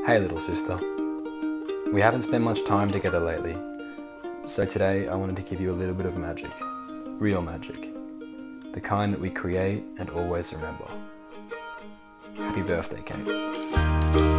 Hey little sister. We haven't spent much time together lately, so today I wanted to give you a little bit of magic. Real magic. The kind that we create and always remember. Happy birthday, Kate.